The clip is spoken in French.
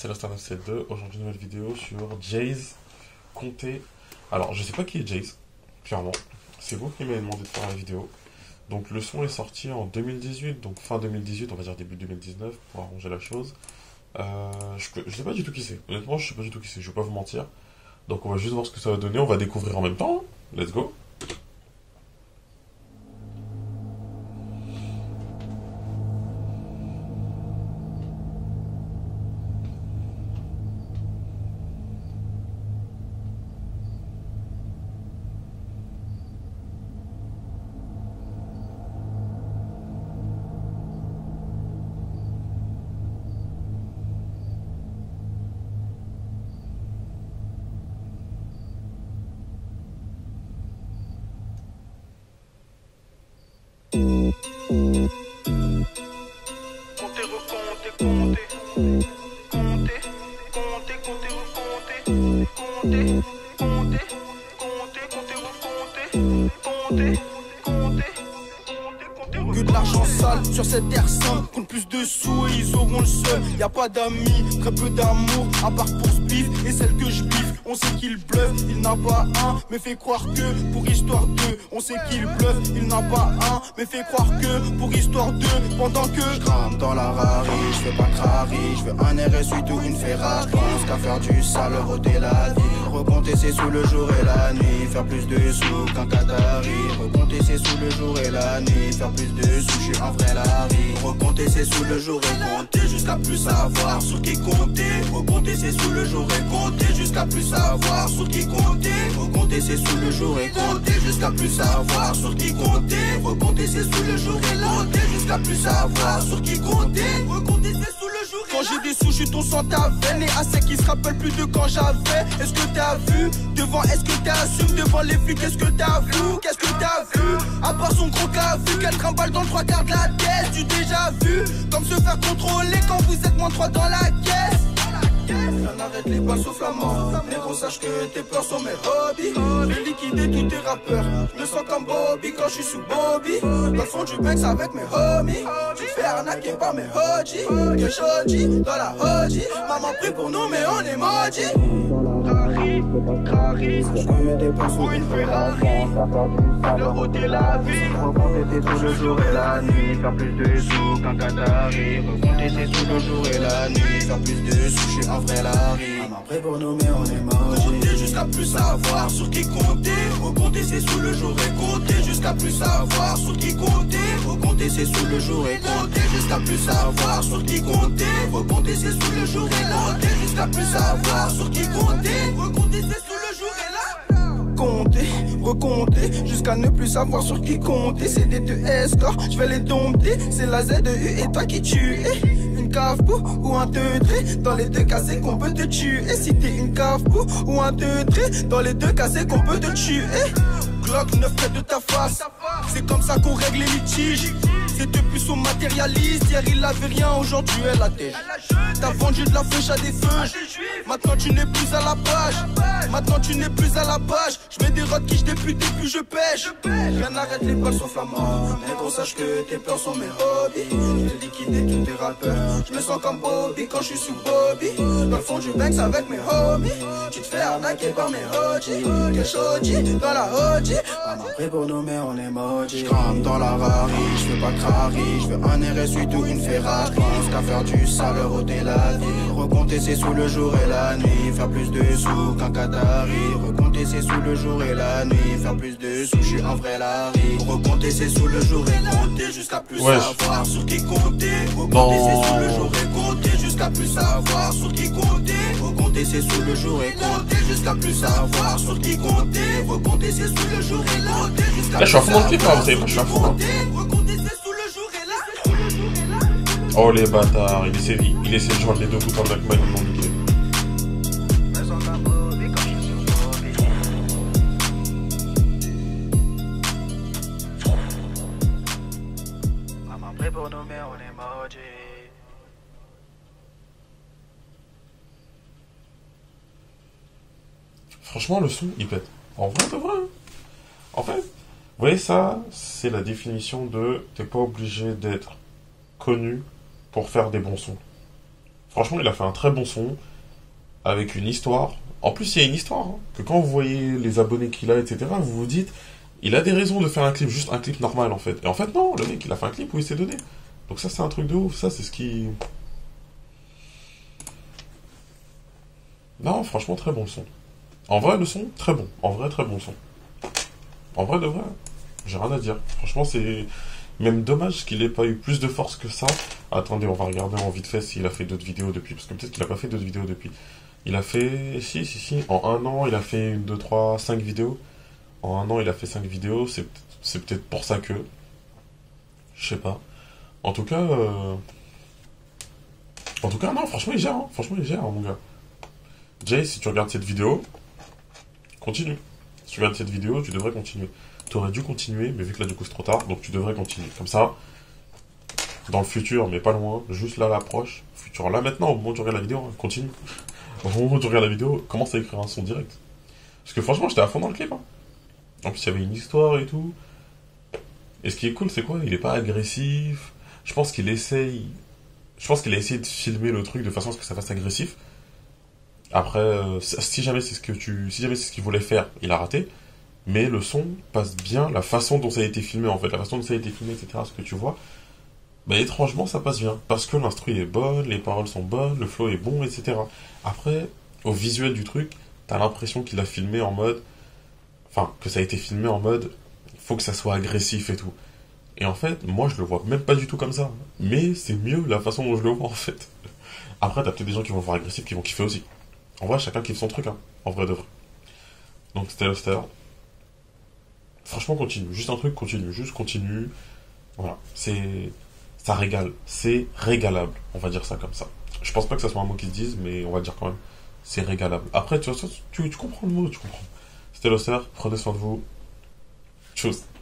c'est l'Insta972. Aujourd'hui, nouvelle vidéo sur Jayz Conté. Alors, je sais pas qui est Jayz, clairement. C'est vous qui m'avez demandé de faire la vidéo. Donc, le son est sorti en 2018, donc fin 2018, on va dire début 2019, pour arranger la chose. Je sais pas du tout qui c'est. Honnêtement, je sais pas du tout qui c'est, je vais pas vous mentir. Donc, on va juste voir ce que ça va donner. On va découvrir en même temps. Let's go. Que de l'argent sale sur cette terre simple. Compte plus de sous et ils auront le seul. Y'a pas d'amis, très peu d'amour, à part pour ce bif et celle que je biffe. On sait qu'il bluffe, il n'a pas un, mais fait croire que pour histoire d'eux. On sait qu'il bluffe, il n'a pas un, mais fait croire que pour histoire d'eux. Pendant que je crame dans la rari, je fais pas crari, je veux un RS8 ou une Ferrari. Je pense qu'à faire du sale, roter la vie. Recompter ses sous le jour et la nuit, faire plus de sous qu'un Qatari. Recompter ses sous le jour et la nuit, faire plus de sous, je suis un vrai Larry. Recompter ses sous le jour et compter jusqu'à plus savoir sur qui compter. Recompter ses sous le jour et compter jusqu'à plus savoir sur qui compter. Recompter ses sous le jour et compter jusqu'à plus savoir sur qui compter. Recompter ses sous le jour et compter jusqu'à plus savoir sur qui compter. Recompter ses sous le jour et quand j'ai des sous, je suis ton sang ta veine. Et à ceux qui se rappellent plus de quand j'avais. Est-ce que t'as vu devant, est-ce que t'assumes devant les flics, qu'est-ce que t'as vu? Qu'est-ce que t'as vu? À part son gros cas vu qu'elle trimballe dans le trois quarts de la tête. Tu déjà vu comme se faire contrôler quand vous êtes moins de 3 dans la caisse. On arrête les balles sauf la mort. Négro, sache que tes peurs sont mes hobbies. Je vais liquider tous tes rappeurs. Je me sens comme Bobby quand je suis sous Bobby. Dans le fond du Banks avec mes homies. Tu te fais arnaquer par mes hodgies. Que Shoji dans la hodgie. Maman prie pour nous mais on est maudit. Rari, sache que tes peurs sont une Ferrari. Le route et la vie. Recompter tout le jour et la nuit. Faire plus de sous qu'un Qatari. Recompter tout le jour et la nuit. Faire plus de sous, je suis un vrai Larry. Maman prie pour nous mais on est maudit. Compter jusqu'à plus savoir sur qui compter. Recompter ses sous le jour et compter jusqu'à plus savoir sur qui compter. Recompter ses sous le jour et compter jusqu'à plus savoir sur qui compter. Recompter ses sous le jour et compter jusqu'à plus savoir sur qui compter. Recompter ses sous le jour et là. Compter, recompter, jusqu'à ne plus savoir sur qui compter. C'est des 2 escorts, je vais les dompter. C'est la ZEU et toi qui tue. Une cave ou un teutré, dans les 2 cas c'est qu'on peut te tuer. Si t'es une cave ou un teutré, dans les 2 cas c'est qu'on peut te tuer. Glock 9 près de ta face, c'est comme ça qu'on règle les litiges. C'est depuis son matérialiste, hier il avait rien, aujourd'hui elle a têche. T'as vendu de la flèche à des feux. Maintenant tu n'es plus à la page. Maintenant tu n'es plus à la page. Je mets des rods qui je députe et puis je pêche. Rien n'arrête les balles sauf la mort. Négro, sache que tes peurs sont mes hobbies. Je vais liquider tous tes rappeurs. Je me sens comme Bobby quand je suis sous Bobby. Dans le fond du Banks avec mes homies. Tu te fais arnaquer par mes hodgies. Que Shoji dans la hodgie. Maman prie pour nous mais on est maudit. J'crame dans la Rari, je fais pas crari. Je veux un RS8 ou une Ferrari. Je pense qu'à faire du sale, roter la vie. Recompter ses sous le jour et la nuit. Faire plus de sous qu'un Qatari. Recompter ses sous le jour et la nuit. Faire plus de sous, je suis un vrai Larry. Recompter ses sous le jour et compter jusqu'à plus savoir sur qui compter. Recompter ses sous le jour et compter jusqu'à plus savoir sur qui compter. Recompter ses sous le jour et compter jusqu'à plus savoir sur qui compter. Recompter ses sous le jour et compter jusqu'à plus savoir sur qui compter. Recompter ses sous le jour et là. Oh les bâtards, il essaie de joindre les 2 bouts en Blackman, ils m'ont niqué. Maman prie pour nous mais on est maudit. Franchement, le son, il pète. En vrai, c'est vrai. En fait, vous voyez ça, c'est la définition de t'es pas obligé d'être connu pour faire des bons sons. Franchement, il a fait un très bon son, avec une histoire. En plus, il y a une histoire, hein, que quand vous voyez les abonnés qu'il a, etc., vous vous dites, il a des raisons de faire un clip, juste un clip normal, en fait. Et en fait, non, le mec, il a fait un clip où il s'est donné. Donc ça, c'est un truc de ouf. Ça, c'est ce qui... Non, franchement, très bon le son. En vrai, le son, très bon. En vrai, très bon son. En vrai, de vrai, j'ai rien à dire. Franchement, c'est même dommage qu'il ait pas eu plus de force que ça. Attendez, on va regarder en vite fait s'il a fait d'autres vidéos depuis. Parce que peut-être qu'il a pas fait d'autres vidéos depuis. Il a fait... Si. En un an, il a fait une, deux, trois, cinq vidéos. En un an, il a fait cinq vidéos. C'est peut-être pour ça que... Je sais pas. En tout cas... En tout cas, non, franchement, il gère. Hein. Franchement, il gère, hein, mon gars. Jay, si tu regardes cette vidéo, continue. Si tu regardes cette vidéo, tu devrais continuer. Tu aurais dû continuer, mais vu que là, du coup, c'est trop tard, donc tu devrais continuer. Comme ça, dans le futur, mais pas loin, juste là, l'approche, futur, là, maintenant, au moment où tu regardes la vidéo, hein, continue. Au moment où tu regardes la vidéo, commence à écrire un son direct. Parce que franchement, j'étais à fond dans le clip. Hein. En plus, il y avait une histoire et tout. Et ce qui est cool, c'est quoi? Il est pas agressif. Je pense qu'il essaye. Je pense qu'il a essayé de filmer le truc de façon à ce que ça fasse agressif. Après, si jamais c'est si jamais c'est ce qu'il voulait faire, il a raté. Mais le son passe bien, la façon dont ça a été filmé, en fait, la façon dont ça a été filmé, etc., ce que tu vois, bah étrangement, ça passe bien. Parce que l'instru est bonne, les paroles sont bonnes, le flow est bon, etc. Après, au visuel du truc, t'as l'impression qu'il a filmé en mode... Enfin, que ça a été filmé en mode... Faut que ça soit agressif et tout. Et en fait, moi, je le vois même pas du tout comme ça. Mais c'est mieux la façon dont je le vois, en fait. Après, t'as peut-être des gens qui vont le voir agressif, qui vont kiffer aussi. En vrai, chacun kiffe son truc, hein. En vrai de vrai. Donc, c'était Luster. Franchement, continue. Juste un truc, continue. Juste continue. Voilà. Ça régale. C'est régalable. On va dire ça comme ça. Je pense pas que ça soit un mot qui se dise, mais on va dire quand même. C'est régalable. Après, tu comprends le mot, tu comprends. C'était Luster. Prenez soin de vous. Tchuss.